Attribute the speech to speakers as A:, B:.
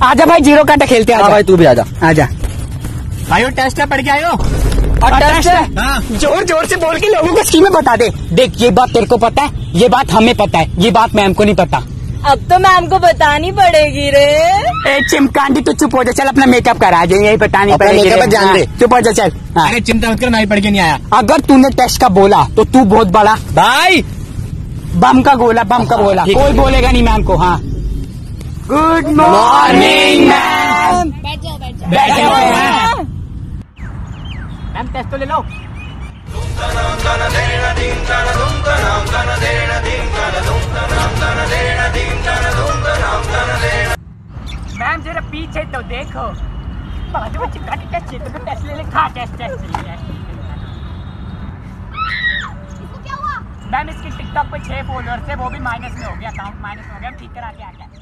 A: आजा भाई, जीरो काटा खेलते हैं।
B: भाई तू भी आजा।
A: आजा
C: भाई टेस्ट है, पढ़ के आयो।
A: टेस्ट है, जोर जोर से बोल के लोगों को स्कीमें बता दे। देख ये बात तेरे को पता है, ये बात हमें पता है, ये बात मैम को नहीं पता।
D: अब तो मैम को बतानी पड़ेगी रे।
A: ए चिमकांडी तू चुप हो जा, चल अपना मेकअप करा जा, यही बतानी पड़ेगी।
B: ध्यान दे,
A: चुप हो जा चल।
C: अरे चिंता मत कर, मैं पढ़ के नहीं आया।
A: अगर तूने टेस्ट का बोला तो तू बहुत बड़ा
B: भाई
A: बम का गोला, बम का बोला, कोई बोलेगा नहीं मैम को। हाँ गुड मॉर्निंग मैम।
D: बैठ जाओ।
A: मैम टेस्ट तो ले लो। मैम जरा पीछे तो देखो, बाजू में चिपका के टेस्ट तो टेस्ट ले ले। खा टेस्ट मैम इसकी टिकटॉक पे 6 फॉलोअर्स थे, वो भी माइनस में हो गया, अकाउंट माइनस हो गया, ठीक करा के आता है।